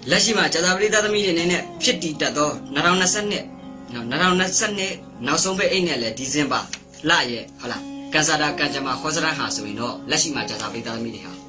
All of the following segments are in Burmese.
လက်ရှိမှာဂျာသာပရိသတ်သမီးတွေနဲ့ဖြစ်တည်တတ်သော2020နောက်ဆုံးပိတ်အိတ်နဲ့လည်းဒီဇင်ဘာလရဲ့ဟုတ်လားကန်ဆာတာကန်ဂျမာခေါ်စရန်ဟာဆိုရင်တော့လက်ရှိမှာဂျာသာပရိသတ်သမီးတွေဟာ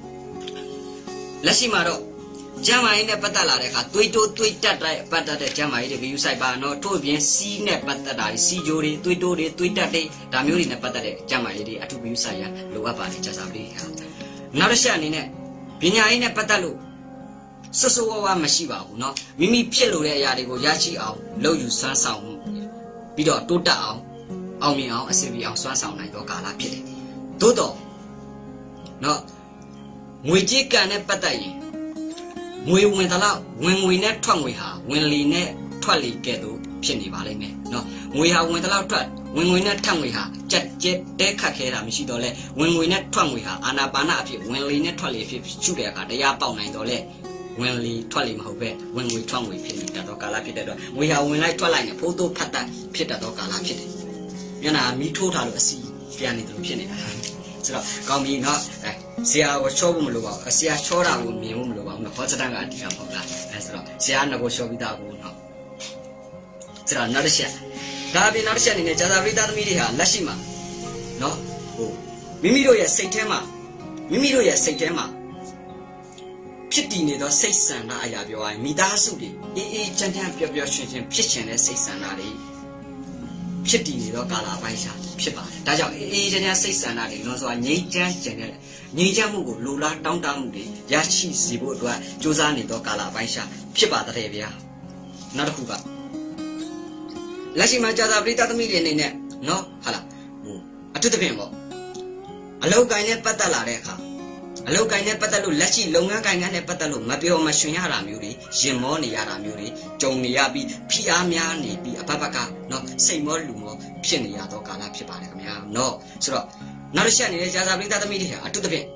လက်ရှိမှာတော့ကျမ်းမာရေးနဲ့ပတ်သက်လာတဲ့အခါသွေးတိုးသွေးတက်တဲ့ပတ်သက်တဲ့ကျမ်းမာရေးတွေဂရုစိုက်ပါနော်ထို့အပြင်စီးနဲ့ပတ်သက်တာတွေစီဂျိုတွေသွေးတိုးတွေသွေးတက်တွေဒါမျိုးတွေနဲ့ပတ်သက်တဲ့ကျမ်းမာရေးတွေအထူးဂရုစိုက်ရလိုအပ်ပါတယ်ဂျာသာပရိဟာနောက်တစ်ချက်အနေနဲ့ပညာရေးနဲ့ပတ်သက်လို့စွတ်စွတ်ဝါးဝါမရှိပါဘူးเนาะမိမိဖြစ်လို့တဲ့အရာတွေကိုရရှိအောင်လုပ်ယူစွမ်းဆောင်ပြီးတော့တိုးတက်အောင်မြင်အောင်အဆင်ပြေအောင်စွမ်းဆောင်နိုင်သောကာလဖြစ်တယ်သို့တော့เนาะငွေကြေးကံနဲ့ပတ်သက်ရင်ငွေဝင်သလောက်ဝင်ငွေနဲ့ထွက်ငွေဟာဝင်လီနဲ့ထွက်လီကဲ့သို့ဖြစ်နေပါလိမ့်မယ်เนาะငွေဟာဝင်သလောက်ထွက်ဝင်ငွေနဲ့ထွက်ငွေဟာကြက်ကျဲတဲခတ်ခဲတာမရှိတော့လဲဝင်ငွေနဲ့ထွက်ငွေဟာအာနာပါနအဖြစ်ဝင်လီနဲ့ထွက်လီဖြစ်ရှုတဲ့အခါတရားပေါက်နိုင်တော့လဲဝင်လီထွက်လီမဟုတ်ပဲဝင်ငွေထွက်ငွေဖြစ်နေတတ်သောကာလဖြစ်တဲ့တော့ငွေဟာဝင်လိုက်ထွက်လိုက်နဲ့ဖိုးတိုးဖတ်တတ်ဖြစ်တတ်သောကာလဖြစ်တယ်မျက်နှာမီးထိုးထားလို့အစီပြန်နေတယ်လို့ဖြစ်နေတာဆိုတော့ကောင်းပြီเนาะဆရာကိုချောဖို့မလိုပါဘူးဆရာချောတာကိုမြင်ဖို့မလိုပါဘူးเนาะဟောစတန်ကအတိအပေါ့လားဆိုတော့ဆရာကကိုချောပြီးသားကိုเนาะဆိုတော့နောက်တစ်ချက်ဒါအပြင်နောက်တစ်ချက်အနေနဲ့ဂျာသာပရိသတ်သမီးတွေဟာလက်ရှိမှာเนาะဟိုမိမိတို့ရဲ့စိတ်ထဲမှာဖြစ်တည်နေသောစိတ်ဆန္ဒအရာပြောရရင်မိသားစုတွေအေးချမ်းချမ်းပျော်ပျော်ရွှင်ရွှင်ဖြစ်ချင်တဲ့စိတ်ဆန္ဒတွေဖြစ်တည်နေသောကာလပိုင်းရှာဖြစ်ပါတယ်ဒါကြောင့်အေးချမ်းချမ်းစိတ်ဆန္ဒတွေလွန်စွာငြိမ်းချမ်းခြင်းနဲ့ငြိမ်းချမ်းမှုကိုလိုလားတောင်းတမှုတွေရရှိစေဖို့အတွက်ကြိုးစားနေသောကာလပိုင်းရှာဖြစ်ပါတဲ့ဗျာနောက်တစ်ခုကလက်ရှိမှာဂျာသာပရိသတ်သမီးတွေအနေနဲ့เนาะဟာလားဟိုအထူးသဖြင့်ပေါ့အလောက်ကိုင်းနဲ့ပတ်သက်လာတဲ့အခါအလောက်ကိုင်းနဲ့ပတ်သက်လို့လက်ရှိလုပ်ငန်းကိုင်းနဲ့ပတ်သက်လို့မပြောမရွှင်ရတာမျိုးတွေရင်မောနေရတာမျိုးတွေကြုံနေရပြီးဖိအားများနေပြီးအဘဘကเนาะစိတ်မောလူမောဖြစ်နေရတော့ကာလဖြစ်ပါတယ်ခင်ဗျာเนาะဆိုတော့နောက်တစ်ချက်အနေနဲ့ဂျာသာပရိသတ်သမီးတွေဟာအထူးသဖြင့်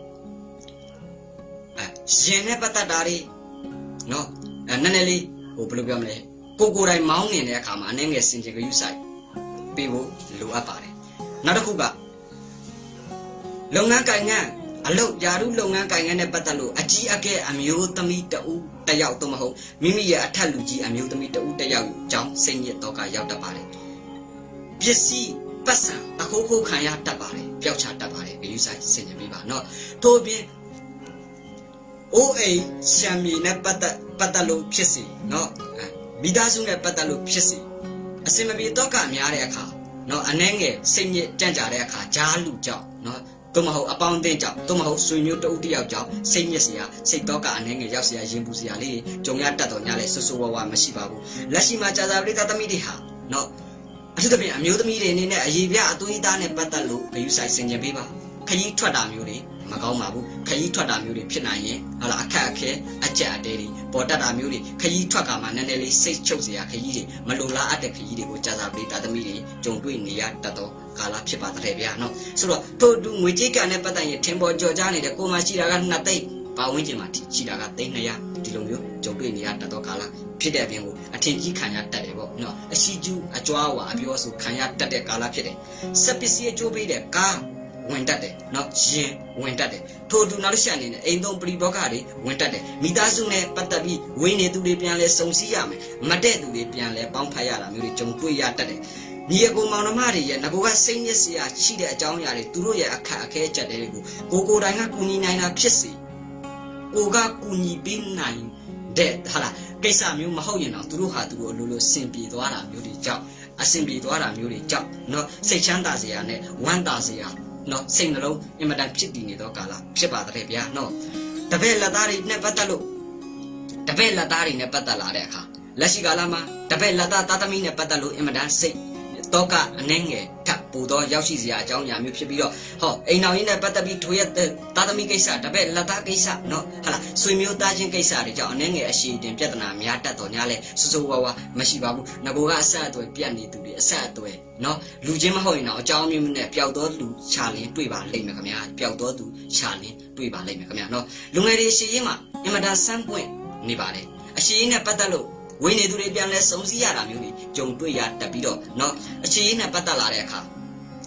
ရင်နဲ့ပတ်သက်တာတွေเนาะနည်းနည်းလေးဟိုဘယ်လိုပြောမလဲကိုယ်တိုင်မောင်းနေတဲ့အခါမှာအနေငယ်စင်ကြယ်ယူဆိုင်ပေးဖို့လိုအပ်ပါတယ်နောက်တစ်ခုကလုပ်ငန်းကိုင်ငန်းအလုပ်ယာရုလုပ်ငန်းကိုင်ငန်းနဲ့ပတ်သက်လို့အကြီးအကဲအမျိုးသမီးတဦးတယောက်တော့မဟုတ်မိမိရဲ့အထက်လူကြီးအမျိုးသမီးတဦးတယောက်ကြောင့်စိတ်ညစ်တော့ကရောက်တတ်ပါတယ်ပစ္စည်းပတ်စံအခိုးခိုးခံရတတ်ပါတယ်ပျောက်ချတတ်ပါတယ်ယူဆိုင်စင်ကြယ်ပေးပါเนาะထို့ပြင်အိုးအိမ်ရှမ်းမြေနဲ့ပတ်သက်လို့ဖြစ်စီเนาะမိသားစုနဲ့ပတ်သက်လို့ဖြစ်စီအစင်မပြေတော့ကများတဲ့အခါเนาะအနှဲငယ်စိတ်ညစ်ကြံ့ကြတဲ့အခါဂျားလူကြောင့်เนาะတို့မဟုတ်အပေါင်းအသင်းကြောင့်တို့မဟုတ်ဆွေမျိုးတဦးတယောက်ကြောင့်စိတ်ညစ်စရာစိတ်တော့ကအနှဲငယ်ရောက်စရာရင်ပူစရာလေးကြုံရတတ်တော့ညာလဲဆူဆူဝါဝါမရှိပါဘူးလက်ရှိမှာဂျာသာပရိသတ်သမီးတွေဟာเนาะအထူးသဖြင့်အမျိုးသမီးတွေအနေနဲ့အရေးပြအသွေးသားနဲ့ပတ်သက်လို့ဂရုစိုက်ဆင်ခြင်ပေးပါခကြီးထွက်တာမျိုးတွေမကောင်းပါဘူးခကြီးထွက်တာမျိုးတွေဖြစ်နိုင်ရင်ဟာလာအခက်အခဲအကြက်အတဲတွေပေါ်တတ်တာမျိုးတွေခကြီးထွက်ကမှနည်းနည်းလေးစိတ်ချုပ်စရာခကြီးတွေမလိုလားအပ်တဲ့ခကြီးတွေကိုကြာစာပရိသတ်သမီးတွေကြုံတွေ့နေရတတ်တော့ကာလဖြစ်ပါတဲ့ဗျာနော်ဆိုတော့ထို့တူငွေကြေးကံနဲ့ပတ်သက်ရင်ထင်ပေါ်ကြော်ကြားနေတဲ့ကိုမှရှိတာက2သိန်းပါဝင်းကျင်မှာရှိတာက300ဒီလိုမျိုးကြုံတွေ့နေရတတ်တော့ကာလဖြစ်တဲ့အပြင်ကိုအထင်ကြီးခံရတတ်တယ်ပေါ့နော်အရှိကျူးအကြွားဝါအပြောဆိုခံရတတ်တဲ့ကာလဖြစ်တယ်စက်ပစ္စည်းအကျိုးပေးတဲ့ကားဝင်တတ်တယ်เนาะရင်ဝင်တတ်တယ်ထို့တူနောက်တစ်ချက်အနေနဲ့အိမ်သုံးပရိဘောဂတွေဝင်တတ်တယ်မိသားစုနဲ့ပတ်သက်ပြီးဝင်းနေသူတွေပြန်လဲစုံစည်းရမယ်မတဲ့သူတွေပြန်လဲပေါင်းဖက်ရတာမျိုးတွေကြုံတွေ့ရတတ်တယ်ညီအကိုမောင်နှမတွေရဲ့ငကိုကစိတ်ညစ်စရာရှိတဲ့အကြောင်းအရာတွေသူတို့ရဲ့အခက်အခဲချက်တွေကိုကိုယ်တိုင်ကကူညီနိုင်တာဖြစ်စေကိုကကူညီပေးနိုင်တဲ့ဟာလားကိစ္စမျိုးမဟုတ်ရင်တော့သူတို့ဟာသူတို့အလိုလိုစင်ပြေသွားတာမျိုးတွေကြောင့်အစင်ပြေသွားတာမျိုးတွေကြောင့်เนาะစိတ်ချမ်းသာစရာနဲ့ဝမ်းသာစရာနော်စိတ်နှလုံးအင်မတန်ဖြစ်တည်နေသောကာလဖြစ်ပါတဲ့ဗျာနော်တပည့်လက်သားတွေနဲ့ပတ်သက်လို့တပည့်လက်သားတွေနဲ့ပတ်သက်လာတဲ့အခါလက်ရှိကာလမှာတပည့်လက်သားသားသမီးနဲ့ပတ်သက်လို့အင်မတန်စိတ်တော့ကအနှဲငယ်ထပ်ပူတော့ရောက်ရှိစရာအကြောင်းအရာမျိုးဖြစ်ပြီးတော့ဟောအိမ်တော်ကြီးနဲ့ပတ်သက်ပြီးထိုးရတဲ့သားသမီးကိစ္စတပည့်လက်သားကိစ္စနော်ဟာလားဆွေမျိုးသားချင်းကိစ္စတွေကြောင့်အနှဲငယ်အရှိတင်ပြဿနာများတတ်တော့ညာလဲစစိုးဝါဝါမရှိပါဘူးငကိုကအဆက်အသွယ်ပြတ်နေသူတွေအဆက်အသွယ်နော်လူချင်းမဟုတ်ရင်တော့အကြောင်းမျိုးနဲ့ပျောက်တော့လူချလင်းတွေ့ပါလိမ့်မယ်ခင်ဗျာပျောက်တော့သူချလင်းတွေ့ပါလိမ့်မယ်ခင်ဗျာနော်လူငယ်တွေရှည်ရင်မှာအင်မတန်ဆန်းပွင့်နေပါလေအရှိရင်နဲ့ပတ်သက်လို့ဝိနေသူတွေပြန်လဲစုံစည်းရတာမျိုးတွေကြုံတွေ့ရတတ်ပြီးတော့เนาะအခြေအနေနဲ့ပတ်သက်လာတဲ့အခါ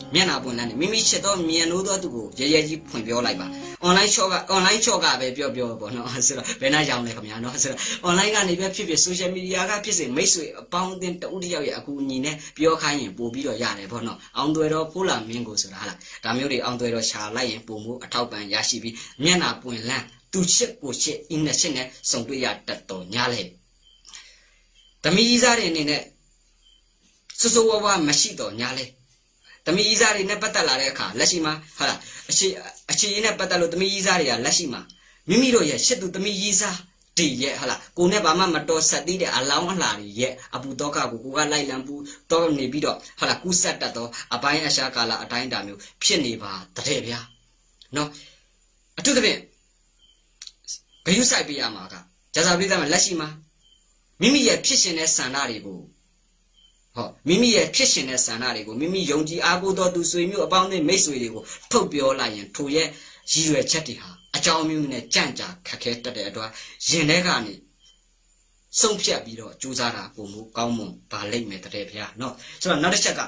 မျက်နှာပွင့်လန်းနေမိမိချစ်သောမြန်နိုးသောသူကိုရဲရဲကြီးဖွင့်ပြောလိုက်ပါ online shop ပဲပြောပေါ့နော်ဆိုတော့ဘယ်နှရောင်းလဲခင်ဗျာနော်ဆိုတော့ online ကနေပဲဖြစ်ဖြစ် social media ကဖြစ်စေမိတ်ဆွေအပေါင်းအသင်းတဦးတစ်ယောက်ရဲ့အကူအညီနဲ့ပြောခိုင်းရင်ပို့ပြီးတော့ရတယ်ပေါ့နော်အောင်သွဲတော့ဖိုးလာမင်းကိုဆိုတာဟာလားဒါမျိုးတွေအောင်သွဲတော့ရှာလိုက်ရင်ပုံမှုအထောက်ပံ့ရရှိပြီးမျက်နှာပွင့်လန်းသူချစ်ကိုချစ်အင်းနဲ့ချစ်နဲ့စုံတွေ့ရတတ်တော်ညာလေတမီးကြီးစားတွေအနေနဲ့စွစွဝဝမရှိတော့ညာလေတမီးကြီးစားတွေနဲ့ပတ်သက်လာတဲ့အခါလက်ရှိမှာဟာလားအခြေရင်းနဲ့ပတ်သက်လို့တမီးကြီးစားတွေကလက်ရှိမှာမိမိတို့ရဲ့ရှစ်သူတမီးကြီးစားဒီရဲ့ဟာလားကိုနဲ့ဘာမှမတော်ဆက်သေးတဲ့အလောင်းအလှတွေရဲ့အပူတော့ကကိုကလိုက်လံပူတော့နေပြီးတော့ဟာလားကူးဆက်တတ်တော့အပိုင်းအရှာကာလအတိုင်းတာမျိုးဖြစ်နေပါတဲ့ဗျာနော်အထူးသဖြင့်ဂယုစိုက်ပေးရမှာကဂျာဇာပရိသတ်မှာလက်ရှိမှာမိမိရဲ့ဖြစ်ရှင်တဲ့ဆန္ဒတွေကိုမိမိရဲ့ဖြစ်ရှင်တဲ့ဆန္ဒတွေကိုမိမိယုံကြည်အားကိုးသောသူဆွေမျိုးအပေါင်းအသင်းမိတ်ဆွေတွေကိုထုတ်ပြောလိုက်ရင်ထိုရဲ့ရည်ရွယ်ချက်တွေဟာအကြောင်းမျိုးနဲ့ကြံ့ကြာခက်ခဲတတ်တဲ့အတွက်ရင်ထဲကနေဆုံးဖြတ်ပြီးတော့ကြိုးစားတာပုံမှုကောင်းမွန်ပါလိမ့်မယ်တဲ့ဗျာနော်ဆိုတော့နောက်တစ်ချက်က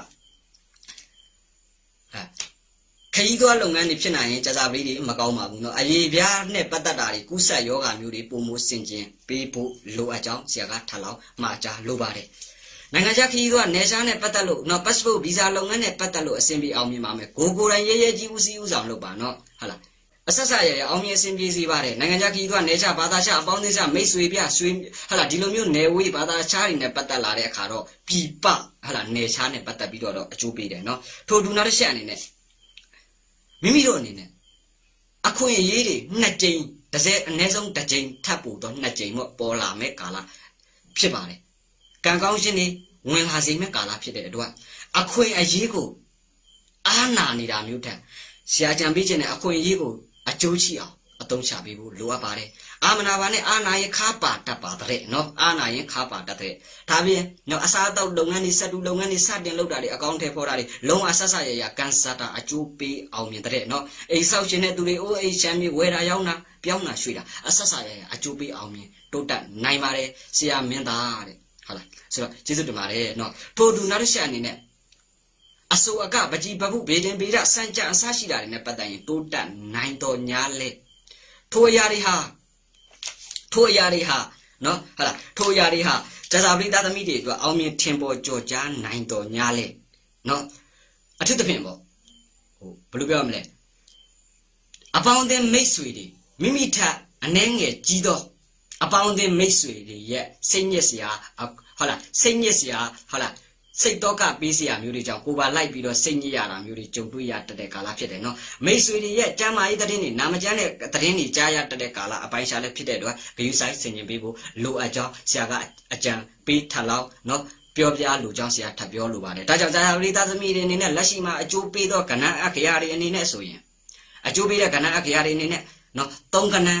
ခရီးသွားလုပ်ငန်းတွေဖြစ်နိုင်ရင်ကြာစာပရိတွေမကောင်းပါဘူးเนาะအရေးပြားနဲ့ပတ်သက်တာတွေကူးဆက်ယောဂမျိုးတွေပုံမှုဆင်ကျင်ပေးဖို့လိုအပ်ကြောင်းဆရာကထပ်လောက်မှာကြားလိုပါတယ်နိုင်ငံခြားခရီးသွားနယ်ခြားနဲ့ပတ်သက်လို့เนาะ passport visa လုပ်ငန်းနဲ့ပတ်သက်လို့အဆင်ပြေအောင်မြင်ပါမယ်ကိုယ်တိုင်ရဲကြီးဦးစီးဦးဆောင်လုပ်ပါเนาะဟုတ်လားအဆက်ဆက်ရရအောင်မြင်အဆင်ပြေစေပါတယ်နိုင်ငံခြားခရီးသွားနယ်ခြားဘာသာခြားအပေါင်းအသင်းခြားမိတ်ဆွေပြဆွေဟုတ်လားဒီလိုမျိုးနယ်ဝေးဘာသာခြားတွေနဲ့ပတ်သက်လာတဲ့အခါတော့ပြည်ပဟုတ်လားနယ်ခြားနဲ့ပတ်သက်ပြီးတော့အကျိုးပေးတယ်เนาะထို့တူနောက်တစ်ချက်အနေနဲ့မိမိတို့အနေနဲ့အခွင့်အရေးတွေနှစ်ကြိမ်တစ်စက်အနည်းဆုံးတစ်ကြိမ်ထပ်ပို့တော့နှစ်ကြိမ်တော့ပေါ်လာမဲ့ကာလဖြစ်ပါတယ်ကံကောင်းခြင်းတွေဝင်လာစေမဲ့ကာလဖြစ်တဲ့အတွက်အခွင့်အရေးကိုအားနာနေတာမျိုးထက်ဆရာကြံပေးခြင်းနဲ့အခွင့်အရေးကိုအကျိုးရှိအောင်အသုံးချပေးဖို့လိုအပ်ပါတယ်အာမနာပါနဲ့အာနာရင်ခါပါတတ်ပါတဲ့เนาะအာနာရင်ခါပါတတ်တဲ့ဒါပြင်เนาะအစားအသောက်လုပ်ငန်းတွေစက်တူလုပ်ငန်းတွေစတင်လုပ်တာတွေအကောင့်ထဲပေါ်တာတွေလုံးဝဆက်ဆက်ရရကန်ဆာတာအကျိုးပေးအောင်မြင်တဲ့เนาะအိမ်ဆောက်ရှင်တဲ့သူတွေအိုးအိမ်ချမ်းမြေဝယ်တာရောင်းတာပြောင်းတာရွှေ့တာအဆက်ဆက်ရရအကျိုးပေးအောင်မြင်တိုးတက်နိုင်ပါတယ်ဆရာမင်းသားတဲ့ဟုတ်လားဆိုတော့ကျေးဇူးတင်ပါတယ်เนาะထို့သူနောက်တစ်ချက်အနေနဲ့အစိုးအကပကြီးပပုဘေဒင်ဘေဒစံကြအစရှိတာတွေနဲ့ပတ်သက်ရင်တိုးတက်နိုင်တော်ညာလေထိုအရာတွေဟာเนาะဟုတ်လားထိုအရာတွေဟာကြာစာပရိသတ်သမီးတွေအတွက်အောင်မြင်ထင်ပေါ်ကြော်ကြားနိုင်တော်ညာလေเนาะအထူးသဖြင့်ပေါ့ဘယ်လိုပြောမလဲအပေါင်းအသင်းမိတ်ဆွေတွေမိမိထက်အနှဲငယ်ကြီးသောအပေါင်းအသင်းမိတ်ဆွေတွေရဲ့စိတ်ညစ်စရာဟုတ်လားစိတ်ညစ်စရာဟုတ်လားစိတ်တော့ကပေးစရာမျိုးတွေကြောင့်ကိုပါလိုက်ပြီးတော့စိတ်ညစ်ရတာမျိုးတွေကြုံတွေ့ရတတ်တဲ့ကာလဖြစ်တယ်နော်မိတ်ဆွေတွေရဲ့ကျမ်းမာရေးသတင်းတွေနာမကျမ်းတဲ့သတင်းတွေကြားရတတ်တဲ့ကာလအပိုင်းရှားလည်းဖြစ်တဲ့အတွက်ဂရုစိုက်ဆင်ခြင်ပေးဖို့လိုအပ်ကြောင်းဆရာကအကြံပေးထပ်လောက်နော်ပြောပြလိုကြောင်းဆရာထပ်ပြောလိုပါတယ်ဒါကြောင့်ဇာတိသားသမီးတွေအနေနဲ့လက်ရှိမှာအကျိုးပေးသောကဏ္ဍအခရာတွေအနေနဲ့ဆိုရင်အကျိုးပေးတဲ့ကဏ္ဍအခရာတွေအနေနဲ့နော်3ကဏ္ဍ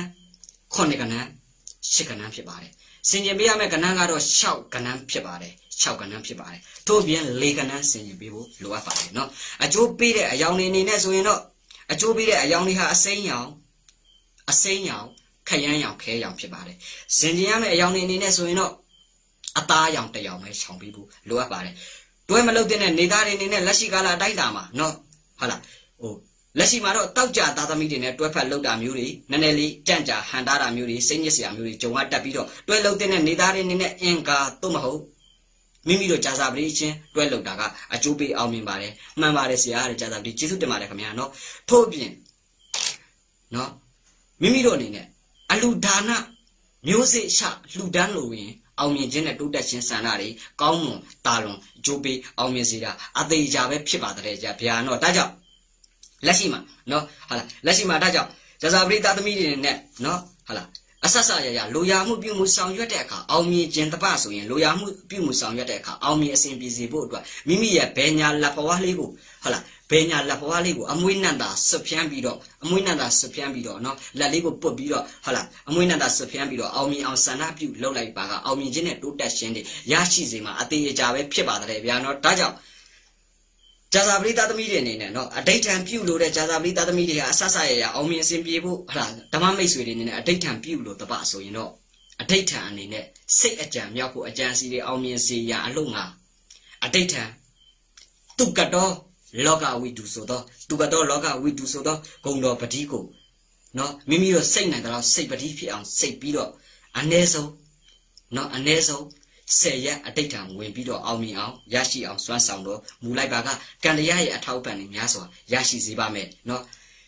9ကဏ္ဍ10ကဏ္ဍဖြစ်ပါတယ်ဆင်ခြင်ပေးရမယ့်ကဏ္ဍကတော့6ကဏ္ဍဖြစ်ပါတယ်6ကဏ္ဍဖြစ်ပါတယ်ထို့ပြင်4ကဏ္ဍဆင်ခြင်ပေးဖို့လိုအပ်ပါတယ်နော်အကျိုးပေးတဲ့အယောင်တွေအနေနဲ့ဆိုရင်တော့အကျိုးပေးတဲ့အယောင်တွေဟာအစိမ်းရောင်ခရမ်းရောင်ခဲရောင်ဖြစ်ပါတယ်ဆင်ခြင်ရမယ့်အယောင်တွေအနေနဲ့ဆိုရင်တော့အသားရောင်တစ်ရောင်ပဲခြောင်ပေးဖို့လိုအပ်ပါတယ်တွဲမလုပ်တဲ့နေသားတွေအနေနဲ့လက်ရှိကာလအတိုင်းတာမှာနော်ဟုတ်လားလက်ရှိမှာတော့တောက်ကြသားသမီးတွေနဲ့တွဲဖက်လောက်တာမျိုးတွေနည်းနည်းလေးကြံ့ကြာဟန်တာတာမျိုးတွေစိတ်ညစ်စရာမျိုးတွေကြုံရတတ်ပြီးတော့တွဲလောက်တဲ့နေသားတွေအနေနဲ့အင်္ဂါသို့မဟုတ်မိမိတို့ကြာစာပရိချင်းတွဲလောက်တာကအကျိုးပေးအောင်မြင်ပါတယ်မှန်ပါတယ်ဆရာတဲ့ကြာစာပရိကျေးဇူးတင်ပါတယ်ခင်ဗျာနော်ထို့ပြင်နော်မိမိတို့အနေနဲ့အလူဒါနမျိုးစေ့ရှလှူဒန်းလို့ရင်အောင်မြင်ခြင်းနဲ့တိုးတက်ခြင်းဆန္ဒတွေကောင်းမွန်တာလွန်အကျိုးပေးအောင်မြင်စေတာအသေးချာပဲဖြစ်ပါတဲ့ကြာဗျာနော်ဒါကြောင့်လက်ရှိမှာနော်ဟုတ်လားလက်ရှိမှာဒါကြောင့်ကြာစာပရိသတ်သမီးတွေနဲ့နော်ဟုတ်လားအဆက်ဆက်ရရလိုရာမှုပြုမှုဆောင်ရွက်တဲ့အခါအောင်မြင်ခြင်းတပဆိုရင်လိုရာမှုပြုမှုဆောင်ရွက်တဲ့အခါအောင်မြင်အစဉ်ပြေစေဖို့အတွက်မိမိရဲ့ဘယ်ညာလက်ဘဝလေးကိုဟုတ်လားဘယ်ညာလက်ဘဝလေးကိုအမွှေးနန္တာဆွဖြန်းပြီးတော့နော်လက်လေးကိုပုတ်ပြီးတော့ဟုတ်လားအမွှေးနန္တာဆွဖြန်းပြီးတော့အောင်မြင်အောင်ဆန္ဒပြုလုပ်လိုက်ပါကအောင်မြင်ခြင်းနဲ့တိုးတက်ခြင်းတွေရရှိစေမှာအသေးအကြပဲဖြစ်ပါတယ်ဗျာနော်ဒါကြောင့်ကြာစာပရိသတ်သမီးတွေအနေနဲ့နော်အဋိဌံပြုလို့တဲ့ကြာစာပရိသတ်သမီးတွေဟာအဆဆရရအောင်မြင်အစဉ်ပြေဖို့ဟုတ်လားဓမ္မမိတ်ဆွေတွေအနေနဲ့အဋိဌံပြုလို့တပဆိုရင်တော့အဋိဌံအနေနဲ့စိတ်အကြံမြောက်ဖို့အကြံစီတွေအောင်မြင်စေရအလို့ငါအဋိဌံသူကတော် loga we do so do do loga we do so do gong do padigo no mimi do say na da say padi phi aung say pi do aneso no aneso say ya a date time win pi do aung mi aung ya shi aung swan saung do mu lai ba ka kan ya ye a thau pan ni mya so ya shi si ba me no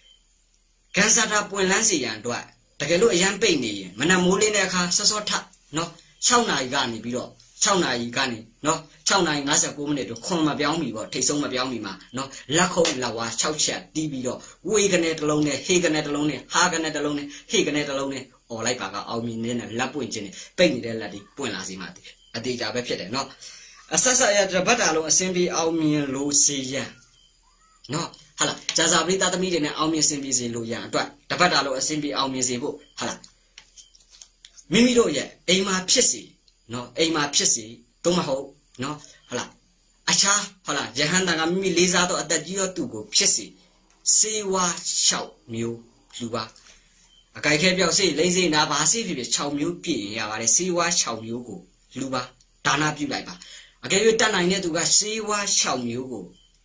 kan sa da pwin lan si yan twat တကယ်လို့အရန်ပိတ်နေရင်မနက်မိုးလင်းတဲ့အခါစောစောထနော်6နာရီကနေပြီးတော့6နာရီကနေနော်6နာရီ59မိနစ်တော့ခွန်မပြောင်းပြီပေါ့ထိတ်ဆုံးမပြောင်းပြီမှာနော်လက်ခုပ်လက်ဝါ6ချက်တီးပြီးတော့ဝေကနေတစ်လုံးနဲ့ဟေကနေတစ်လုံးနဲ့ဟာကနေတစ်လုံးနဲ့ဟေကနေတစ်လုံးနဲ့អော်လိုက်ပါကအောင်မြင်နေတဲ့လက်ပွင့်ခြင်းနဲ့ပိတ်နေတဲ့လက်တွေပွင့်လာစီမှာအသေးကြပဲဖြစ်တယ်နော်အဆက်ဆက်ရတဲ့ဘတ်တာလုံးအစင်းပြီးအောင်မြင်လို့စီရန်နော် ဟာလားဂျာဇာပရိသတ်သမီးတွေနဲ့အောင်မြင်စင်ပြေစေလို့ရန်အတွက်တပတ်တာလို့အစင်ပြေအောင်မြင်စေဖို့ဟာလားမိမိတို့ရဲ့အိမ်မှာဖြစ်စီနော်အိမ်မှာဖြစ်စီသို့မဟုတ်နော်ဟာလားအခြားဟာလားယဟန်တန်ကမိမိလေးစားသောအသက်ကြီးသောသူကိုဖြစ်စီစေဝါ6မျိုးလူပါအကြိုက်ခဲပြောက်စေလိမ့်စေနာပါစေဖြစ်ဖြစ်6မျိုးပြည့်ရပါတယ်စေဝါ6မျိုးကိုလူပါဒါနပြုလိုက်ပါအကယ်၍တတ်နိုင်တဲ့သူကစေဝါ6မျိုးကို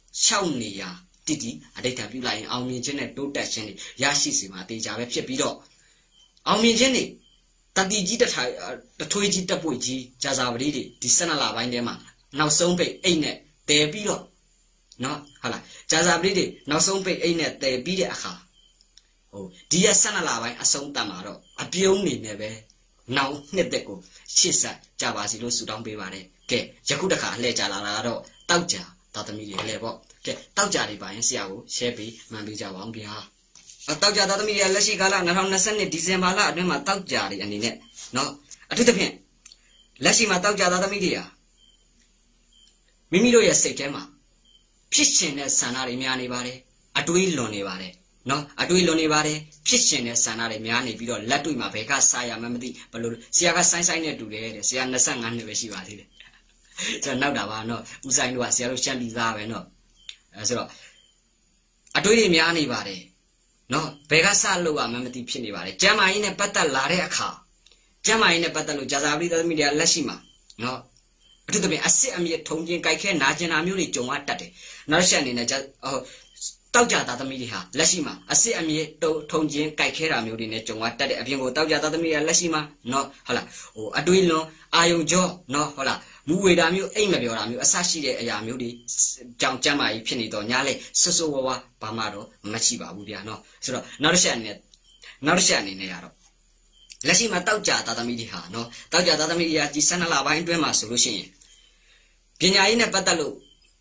6နေရာ တီတီအတိတ်ပြုလိုက်ရင်အောင်မြင်ခြင်းနဲ့တိုးတက်ခြင်းတွေရရှိစီမှာတေချာပဲဖြစ်ပြီးတော့အောင်မြင်ခြင်းတွေတတိကြီးတထွေးကြီးတက်ပွေကြီးဂျာဇာပတိတွေဒီ12လပိုင်းထဲမှာနောက်ဆုံးပိတ်အိတ်နဲ့တဲပြီးတော့နော်ဟုတ်လားဂျာဇာပတိတွေနောက်ဆုံးပိတ်အိတ်နဲ့တဲပြီးတဲ့အခါဟိုဒီရ12လပိုင်းအဆုံးတတ်မှာတော့အပြုံးနေနဲ့ပဲနောက်နှစ်သက်ကိုရှေ့ဆက်ကြပါစီလို့ဆုတောင်းပေးပါတယ်ကဲယခုတခါလှည့်ကြလာတာကတော့တောက်ကြသာသမီတွေလည်းပေါ့ ကဲတောက်ကြတွေပါရင်ဆရာကို share ပေးမှန်ပေးကြပါအောင်ဗျာတောက်ကြသားသမီးတွေလက်ရှိကာလ2022ဒီဇင်ဘာလအတွင်းမှာတောက်ကြတွေအနေနဲ့เนาะအထူးသဖြင့်လက်ရှိမှာတောက်ကြသားသမီးတွေဟာမိမိတို့ရဲ့စိတ်ထဲမှာဖြစ်ရှင်တဲ့ဆန္ဒတွေများနေပါတယ်အတွေးလွန်နေပါတယ်เนาะအတွေးလွန်နေပါတယ်ဖြစ်ရှင်တဲ့ဆန္ဒတွေများနေပြီးတော့လက်တွေ့မှာဘယ်ကစားရမှမသိဘယ်လိုဆရာကဆိုင်းနဲ့တူတယ်တဲ့ဆရာ25နှစ်ပဲရှိပါသေးတယ်ကျွန်တော်နောက်တာပါเนาะဦးဆိုင်တို့ကဆရာတို့ရှမ်းပြည်သားပဲเนาะ ဆိုတော့အတွေးတွေများနေပါတယ်နော်ဘယ်ကစလို့ရမှမသိဖြစ်နေပါတယ်ကျမ်းမာရေးနဲ့ပတ်သက်လာတဲ့အခါကျမ်းမာရေးနဲ့ပတ်သက်လို့ဂျာဇာပရိသတ်သမီးတွေကလက်ရှိမှာနော်အထူးသဖြင့်အစစ်အမြစ်ထုံချင်းကြိုက်ခဲနာကျင်တာမျိုးတွေကြုံရတတ်တယ်နောက်ဆက်အနေနဲ့တောက်ကြသားသမီးတွေဟာလက်ရှိမှာအစစ်အမြစ်ထုံချင်းကြိုက်ခဲတာမျိုးတွေနဲ့ကြုံရတတ်တဲ့အပြင်ကိုတောက်ကြသားသမီးတွေကလက်ရှိမှာနော်ဟုတ်လားဟိုအတွေးလွန်အာယုံကြောနော်ဟုတ်လား မူဝေတာမျိုးအိမ်မပြောတာမျိုးအဆရှိတဲ့အရာမျိုးတွေကြောင်ကျမ်းမာကြီးဖြစ်နေတော့ညာလေဆွဆွဝဝဘာမှတော့မရှိပါဘူးဗျာနော်ဆိုတော့နောက်တစ်ချက်အနေနဲ့ရတော့လက်ရှိမှာတောက်ကြသားသမီးတွေဟာနော်တောက်ကြသားသမီးတွေကဒီ12လပိုင်းအတွင်းမှာဆိုလို့ရှိရင်ပညာရေးနဲ့ပတ်သက်လို့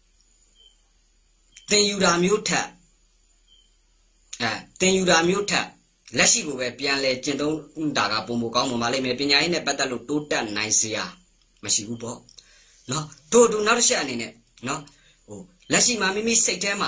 သင်ယူတာမျိုးထက်လက်ရှိကိုပဲပြန်လဲကျင့်သုံးတာကပုံမကောင်းမှာလိမ့်မယ်ပညာရေးနဲ့ပတ်သက်လို့တိုးတက်နိုင်စရာမရှိဘူးပေါ့ နော်တို့နောက်တစ်ချက်အနေနဲ့နော်ဟိုလက်ရှိမှာမိမိစိတ်ထဲမှာ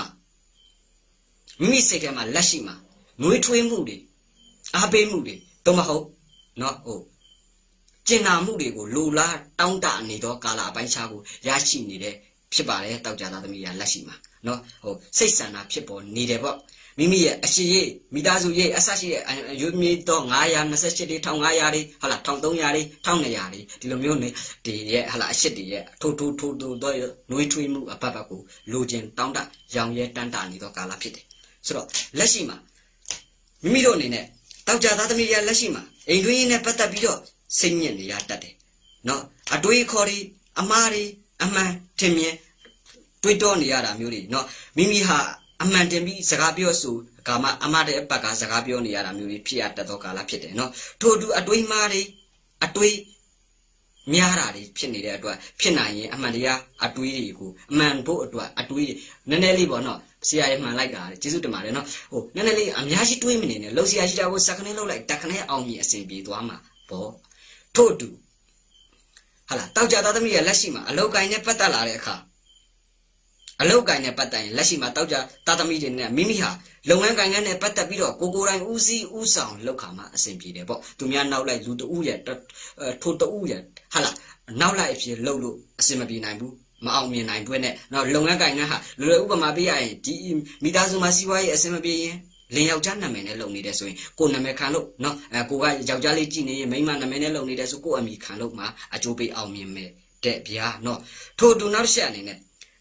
လက်ရှိမှာနှွေးထွေးမှုတွေအားပေးမှုတွေတော့မဟုတ်နော်ဟိုကျင်နာမှုတွေကိုလိုလားတောင်းတနေတော့ကာလအပိုင်းခြားကိုရရှိနေတဲ့ဖြစ်ပါတယ်တောက်ကြသားသမီးရလက်ရှိမှာနော်ဟိုစိတ်ဆန္ဒဖြစ်ပေါ်နေတယ်ပေါ့ မိမိရဲ့အရှိရေးမိသားစုရေးအဆရှိရဲ့ရွေးမြေတော့928တွေ1500တွေဟာလား1300တွေ1200တွေဒီလိုမျိုးနေဒီရဲ့ဟာလားအရှိတွေရဲ့ထိုးတော့နှွေးထွေးမှုအပတ်ကိုလိုချင်တောင်းတရောင်ရဲတန်းတာနေတော့ကာလဖြစ်တယ်ဆိုတော့လက်ရှိမှာမိမိတို့အနေနဲ့တောက်ကြသားသမီးရဲ့လက်ရှိမှာအိမ်တွင်းနဲ့ပတ်သက်ပြီးတော့စိတ်ညစ်နေရတတ်တယ်နော်အတွေးခေါ်တွေအမှားတွေအမှန်ထင်မြင်တွေးတောနေရတာမျိုးတွေနော်မိမိဟာအမှန်တင်ပြီးစကားပြောဆိုကာမအမတဲ့အပတ်ကစကားပြောနေရတာမျိုးတွေဖြစ်ရတတ်သောကာလဖြစ်တယ်နော်ထို့တူအတွေးမှားတွေအတွေးများတာတွေဖြစ်နေတဲ့အတွက်ဖြစ်နိုင်ရင်အမှန်တရားအတွေးတွေကိုအမှန်ဖို့အတွက်အတွေးနည်းနည်းလေးပေါ့နော်ဆရာရဲ့မှန်လိုက်တာကျေးဇူးတင်ပါတယ်နော်ဟိုနည်းနည်းလေးအများကြီးတွေးမနေနဲ့လှုပ်ရှားရှိတာကိုစက္ကနဲ့လှုပ်လိုက်တက်ခနဲ့အောင်မြင်အစဉ်ပြေသွားမှာပေါ့ထို့တူဟာလားတောက်ကြသားသမီးရဲ့လက်ရှိမှာအလောက်ကိုင်းနဲ့ပတ်သက်လာတဲ့အခါ အလောက်ကိုင်းနဲ့ပတ်သက်ရင်လက်ရှိမှာတောက်ကြသားသမီးတွေနဲ့မိမိဟာလုပ်ငန်းကိုင်ငန်းနဲ့ပတ်သက်ပြီးတော့ကိုယ်တိုင်ဦးစီးဦးဆောင်လုပ်ခါမှာအဆင်ပြေတယ်ပေါ့သူများနောက်လိုက်လူတဦးရဲ့ထိုးတဦးရဲ့ဟာလားနောက်လိုက်အဖြစ်လှုပ်လို့အဆင်မပြေနိုင်ဘူးမအောင်မြင်နိုင်ဘူးနဲ့နောက်လုပ်ငန်းကိုင်ငန်းဟာလွယ်ဥပမာပေးရရင်ဒီမိသားစုမှာစီးပွားရေးအဆင်မပြေရင်လင်ယောက်ျားနာမည်နဲ့လုပ်နေတဲ့ဆိုရင်ကိုနာမည်ခံလို့နော်ကိုကယောက်ျားလေးကြည့်နေရင်မိန်းမနာမည်နဲ့လုပ်နေတဲ့ဆိုကိုအမိခံလို့မှာအကျိုးပေးအောင်မြင်မယ်တဲ့ဗျာနော်ထို့တူနောက်တစ်ချက်အနေနဲ့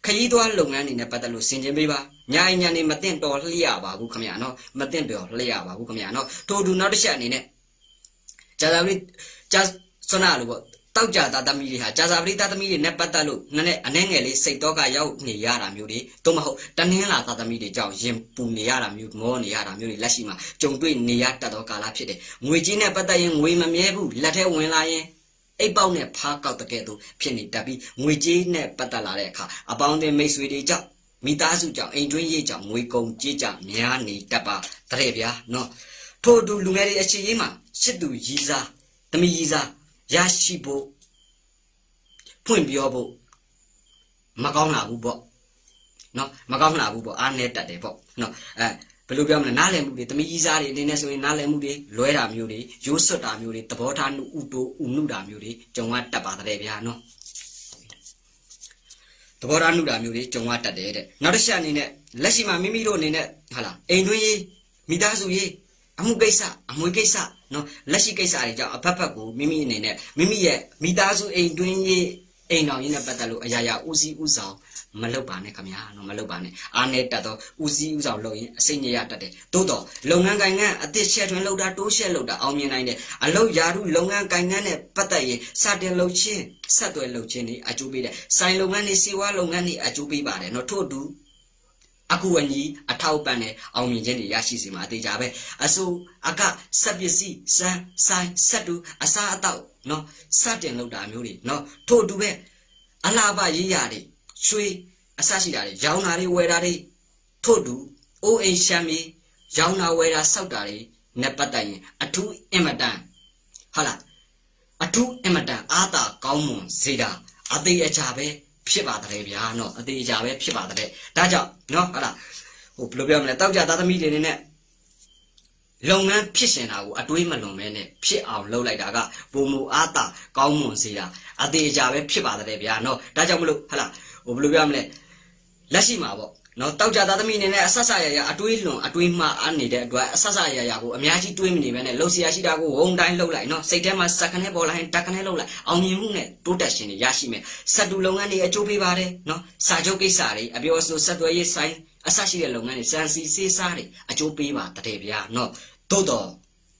ခရီးသွားလုပ်ငန်းတွေနဲ့ပတ်သက်လို့ဆင်ခြင်ပေးပါညာညာနေမသိတော်လျှပါဘူးခင်ဗျာနော်မသိတော်လျှပါဘူးခင်ဗျာနော်ထို့တူနောက်တစ်ချက်အနေနဲ့ဂျာဇာပရိဂျာဆွနာလို့ပေါ့တောက်ကြတာသမီးတွေဟာဂျာဇာပရိသားသမီးတွေနဲ့ပတ်သက်လို့နည်းနည်းအနှဲငယ်လေးစိတ်တော့ကရောက်နေရတာမျိုးတွေတော့မဟုတ်တနင်းလာသားသမီးတွေကြောင့်ရင်ပူနေရတာမျိုးမောနေရတာမျိုးတွေလက်ရှိမှာကြုံတွေ့နေရတတ်သောကာလဖြစ်တယ်ငွေကြီးနဲ့ပတ်သက်ရင်ငွေမမြဲဘူးလက်ထဲဝင်လာရင်အိပ်ပေါက်နဲ့ဖားကောက်တဲ့ကဲ့သို့ဖြစ်နေတတ်ပြီးငွေကြေးနဲ့ပတ်သက်လာတဲ့အခါအပေါင်းအသင်းမိတ်ဆွေတွေကြောင့်မိသားစုကြောင့်အိမ်တွင်းရေးကြောင့်ငွေကုန်ကြေးကြောင့်များနေတတ်ပါတဲ့ဗျာနော်ထို့တူလူငယ်တွေအခြေရေးမှာရှစ်သူရည်စားသမီးရည်စားရရှိဖို့ဖွင့်ပြောဖို့မကောင်းလာဘူးပေါ့နော်မကောင်းလာဘူးပေါ့အားနဲ့တတ်တယ်ပေါ့နော်ဘယ်လိုပြောမလဲနားလည်မှုတွေသမီးကြီးစားတွေအနေနဲ့ဆိုရင်နားလည်မှုတွေလွဲတာမျိုးတွေရိုးစွတ်တာမျိုးတွေသဘောထားဥတိုဥနုတာမျိုးတွေကြုံရတတ်ပါတဲ့ဗျာနော်သဘောထားနုတာမျိုးတွေကြုံရတတ်တယ်တဲ့နောက်တစ်ချက်အနေနဲ့လက်ရှိမှာမိမိတို့အနေနဲ့ဟာလားအိမ်တွင်းရေးမိသားစုရေးအမှုကိစ္စအမွေကိစ္စနော်လက်ရှိကိစ္စတွေကြောင့်အဖက်ဖက်ကိုမိမိအနေနဲ့မိမိရဲ့မိသားစုအိမ်တွင်းရေးအိမ်တော်ရင်းနဲ့ပတ်သက်လို့အရာရာဦးစီးဦးဆောင်မလုပ်ပါနဲ့ခင်ဗျာနော်မလုပ်ပါနဲ့အားနဲ့တတ်တော့ဦးစီးဦးဆောင်လုပ်ရင်အစိမ့်ညရတတ်တယ်သို့တော့လုပ်ငန်းကိုင်ငန်းအသစ်ချက်ထွင်လုပ်တာတိုးရှက်လုပ်တာအောင်မြင်နိုင်တယ်အလုပ်ယာရုလုပ်ငန်းကိုင်ငန်းနဲ့ပတ်သက်ရင်စတင်လုပ်ခြင်းဆက်သွယ်လုပ်ခြင်းတွေအကျိုးပေးတယ်ဆိုင်လုပ်ငန်းတွေစီးပွားလုပ်ငန်းတွေအကျိုးပေးပါတယ်နော်ထို့အတူအခုအညီအထောက်ပံ့နဲ့အောင်မြင်ခြင်းတွေရရှိစီမှာအသေးကြပဲအစိုးအကစက်ပစ္စည်းစံဆိုင်စက်တူအစားအသောက်နော်စတင်လုပ်တာမျိုးတွေနော်ထို့အတူပဲအလားပါရေးရတွေရွှေအစရှိတာတွေရောင်းတာတွေဝယ်တာတွေထို့တူအိုးအိမ်ရှမ်းမြေရောင်းတာဝယ်တာစောက်တာတွေနဲ့ပတ်သက်ရင်အထူးအင်မတန်ဟုတ်လားအထူးအင်မတန်အားသာကောင်းမွန်စေတာအသေးအချာပဲဖြစ်ပါတယ်ဗျာနော်အသေးအချာပဲဖြစ်ပါတယ်ဒါကြောင့်နော်ဟုတ်လားဘယ်လိုပြောမလဲတောက်ကြသားသမီးတွေနဲ့လုပ်ငန်းဖြစ်ရှင်တာကိုအတွေးမလွန်မဲနဲ့ဖြစ်အောင်လုပ်လိုက်တာကပုံမူအားသာကောင်းမွန်စေတာအသေးအချာပဲဖြစ်ပါတယ်ဗျာနော်ဒါကြောင့်မလို့ဟုတ်လားဘယ်လိုပြောမလဲလက်ရှိမှာပေါ့နော်တောက်ကြသားသမီးအနေနဲ့အဆဆရရအတွေးလွန်အတွေးမှအားနေတဲ့အတွက်အဆဆရရကိုအများကြီးတွေးမနေဘဲနဲ့လှုပ်ရှားရှိတာကိုဝုံတိုင်းလှုပ်လိုက်နော်စိတ်ထဲမှာစက္ကနဲ့ပေါ်လာရင်တက်ကနေလှုပ်လိုက်အောင်မြင်မှုနဲ့တိုးတက်ရှင်တွေရရှိမယ်စက်တူလုပ်ငန်းတွေအကျိုးပေးပါတယ်နော်စာချုပ်ကိစ္စတွေအပြောဆိုဆက်သွယ်ရေးဆိုင်အဆရှိတဲ့လုပ်ငန်းတွေစံစီစေးစားတွေအကျိုးပေးပါတဲ့ဗျာနော်သို့တော့